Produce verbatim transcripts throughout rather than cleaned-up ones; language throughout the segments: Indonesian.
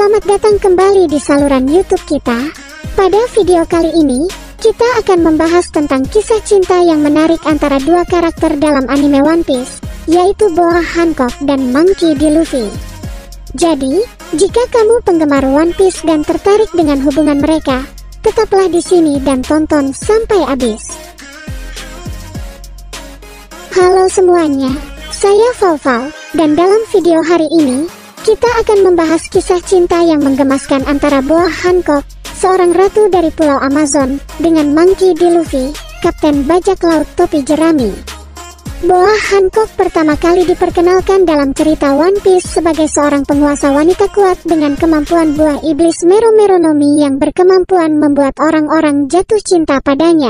Selamat datang kembali di saluran YouTube kita. Pada video kali ini, kita akan membahas tentang kisah cinta yang menarik antara dua karakter dalam anime One Piece, yaitu Boa Hancock dan Monkey D. Luffy. Jadi, jika kamu penggemar One Piece dan tertarik dengan hubungan mereka, tetaplah di sini dan tonton sampai habis. Halo semuanya, saya Val-Val, dan dalam video hari ini, kita akan membahas kisah cinta yang menggemaskan antara Boa Hancock, seorang ratu dari Pulau Amazon, dengan Monkey D. Luffy, kapten bajak laut topi jerami. Boa Hancock pertama kali diperkenalkan dalam cerita One Piece sebagai seorang penguasa wanita kuat dengan kemampuan buah iblis Mero Meronomi yang berkemampuan membuat orang-orang jatuh cinta padanya.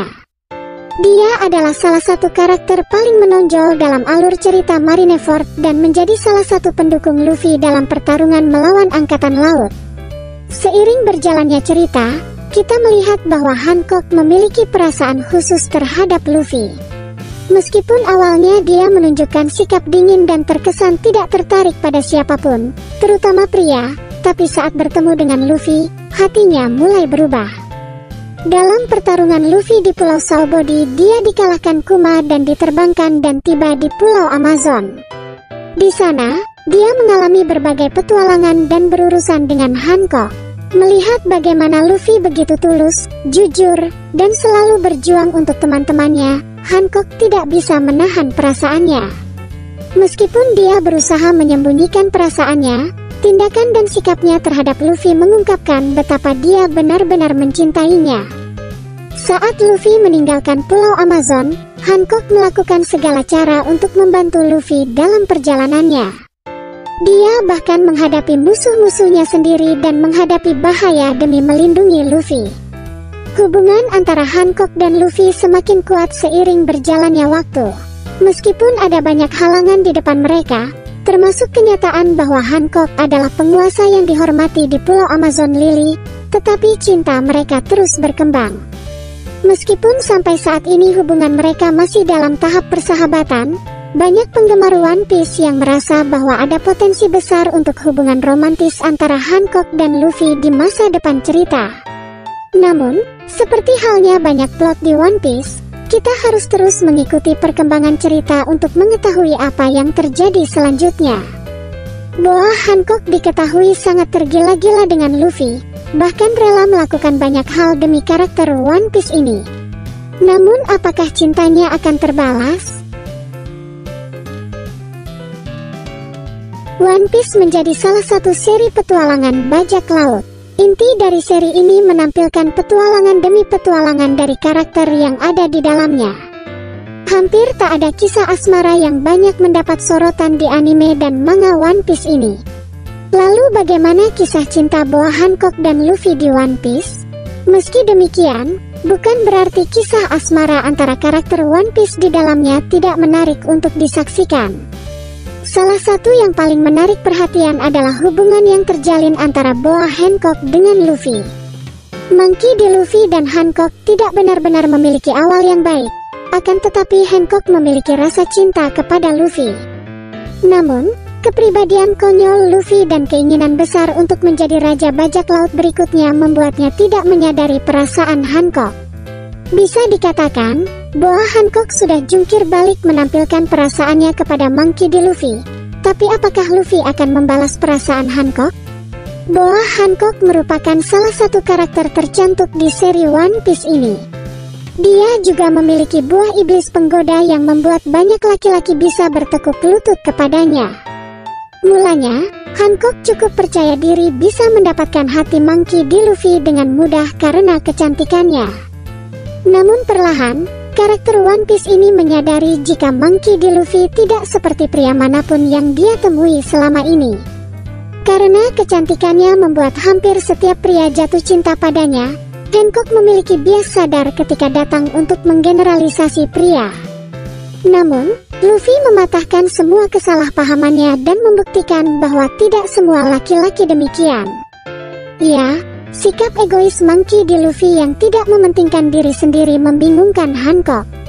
Dia adalah salah satu karakter paling menonjol dalam alur cerita Marineford dan menjadi salah satu pendukung Luffy dalam pertarungan melawan Angkatan Laut. Seiring berjalannya cerita, kita melihat bahwa Hancock memiliki perasaan khusus terhadap Luffy. Meskipun awalnya dia menunjukkan sikap dingin dan terkesan tidak tertarik pada siapapun, terutama pria, tapi saat bertemu dengan Luffy, hatinya mulai berubah. Dalam pertarungan Luffy di Pulau Saobody, dia dikalahkan Kuma dan diterbangkan dan tiba di Pulau Amazon. Di sana, dia mengalami berbagai petualangan dan berurusan dengan Hancock. Melihat bagaimana Luffy begitu tulus, jujur, dan selalu berjuang untuk teman-temannya, Hancock tidak bisa menahan perasaannya. Meskipun dia berusaha menyembunyikan perasaannya, tindakan dan sikapnya terhadap Luffy mengungkapkan betapa dia benar-benar mencintainya. Saat Luffy meninggalkan Pulau Amazon, Hancock melakukan segala cara untuk membantu Luffy dalam perjalanannya. Dia bahkan menghadapi musuh-musuhnya sendiri dan menghadapi bahaya demi melindungi Luffy. Hubungan antara Hancock dan Luffy semakin kuat seiring berjalannya waktu. Meskipun ada banyak halangan di depan mereka, termasuk kenyataan bahwa Hancock adalah penguasa yang dihormati di Pulau Amazon Lily, tetapi cinta mereka terus berkembang. Meskipun sampai saat ini hubungan mereka masih dalam tahap persahabatan, banyak penggemar One Piece yang merasa bahwa ada potensi besar untuk hubungan romantis antara Hancock dan Luffy di masa depan cerita. Namun, seperti halnya banyak plot di One Piece, kita harus terus mengikuti perkembangan cerita untuk mengetahui apa yang terjadi selanjutnya. Boa Hancock diketahui sangat tergila-gila dengan Luffy, bahkan rela melakukan banyak hal demi karakter One Piece ini. Namun apakah cintanya akan terbalas? One Piece menjadi salah satu seri petualangan bajak laut. Inti dari seri ini menampilkan petualangan demi petualangan dari karakter yang ada di dalamnya. Hampir tak ada kisah asmara yang banyak mendapat sorotan di anime dan manga One Piece ini. Lalu bagaimana kisah cinta Boa Hancock dan Luffy di One Piece? Meski demikian, bukan berarti kisah asmara antara karakter One Piece di dalamnya tidak menarik untuk disaksikan. Salah satu yang paling menarik perhatian adalah hubungan yang terjalin antara Boa Hancock dengan Luffy. Monkey D. Luffy dan Hancock tidak benar-benar memiliki awal yang baik, akan tetapi Hancock memiliki rasa cinta kepada Luffy. Namun, kepribadian konyol Luffy dan keinginan besar untuk menjadi raja bajak laut berikutnya membuatnya tidak menyadari perasaan Hancock. Bisa dikatakan, Boa Hancock sudah jungkir balik menampilkan perasaannya kepada Monkey D. Luffy. Tapi apakah Luffy akan membalas perasaan Hancock? Boa Hancock merupakan salah satu karakter tercantik di seri One Piece ini. Dia juga memiliki buah iblis penggoda yang membuat banyak laki-laki bisa bertekuk lutut kepadanya. Mulanya, Hancock cukup percaya diri bisa mendapatkan hati Monkey D. Luffy dengan mudah karena kecantikannya. Namun perlahan, karakter One Piece ini menyadari jika Monkey D. Luffy tidak seperti pria manapun yang dia temui selama ini. Karena kecantikannya membuat hampir setiap pria jatuh cinta padanya, Hancock memiliki bias sadar ketika datang untuk menggeneralisasi pria. Namun, Luffy mematahkan semua kesalahpahamannya dan membuktikan bahwa tidak semua laki-laki demikian. Ya, sikap egois Monkey D. Luffy yang tidak mementingkan diri sendiri membingungkan Hancock.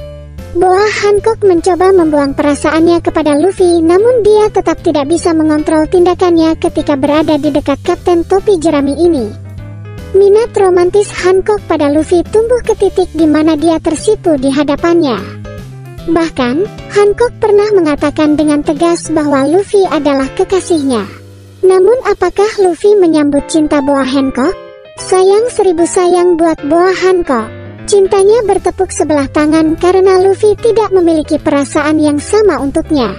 Boa Hancock mencoba membuang perasaannya kepada Luffy, namun dia tetap tidak bisa mengontrol tindakannya ketika berada di dekat Kapten Topi Jerami ini. Minat romantis Hancock pada Luffy tumbuh ke titik di mana dia tersipu di hadapannya. Bahkan, Hancock pernah mengatakan dengan tegas bahwa Luffy adalah kekasihnya. Namun apakah Luffy menyambut cinta Boa Hancock? Sayang seribu sayang buat Boa Hancock. Cintanya bertepuk sebelah tangan karena Luffy tidak memiliki perasaan yang sama untuknya.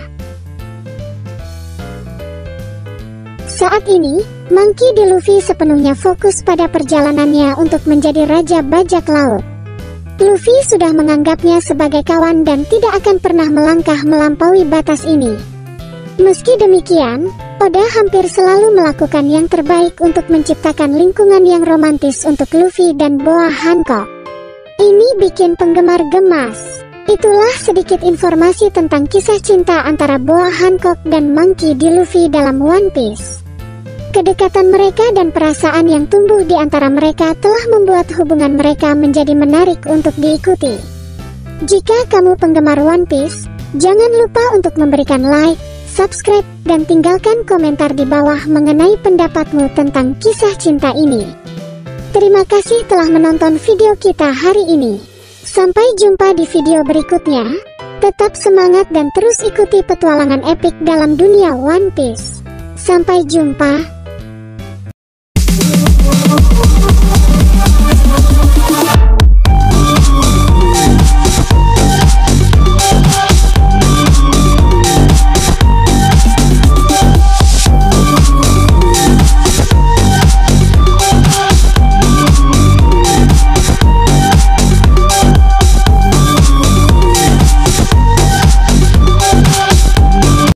Saat ini, Monkey D. Luffy sepenuhnya fokus pada perjalanannya untuk menjadi Raja Bajak Laut. Luffy sudah menganggapnya sebagai kawan dan tidak akan pernah melangkah melampaui batas ini. Meski demikian, Oda hampir selalu melakukan yang terbaik untuk menciptakan lingkungan yang romantis untuk Luffy dan Boa Hancock. Ini bikin penggemar gemas. Itulah sedikit informasi tentang kisah cinta antara Boa Hancock dan Monkey D. Luffy dalam One Piece. Kedekatan mereka dan perasaan yang tumbuh di antara mereka telah membuat hubungan mereka menjadi menarik untuk diikuti. Jika kamu penggemar One Piece, jangan lupa untuk memberikan like, subscribe, dan tinggalkan komentar di bawah mengenai pendapatmu tentang kisah cinta ini. Terima kasih telah menonton video kita hari ini. Sampai jumpa di video berikutnya. Tetap semangat dan terus ikuti petualangan epik dalam dunia One Piece. Sampai jumpa.